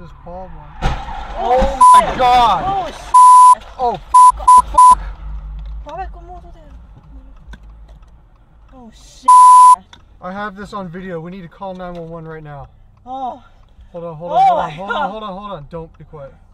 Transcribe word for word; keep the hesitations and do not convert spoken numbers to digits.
this palm one. Oh, oh my god! Oh shit! Oh f fuck! Oh shit! I have this on video. We need to call nine one one right now. Oh. Hold on, hold on, Oh hold on, hold God. on, hold on, hold on. Don't be quiet.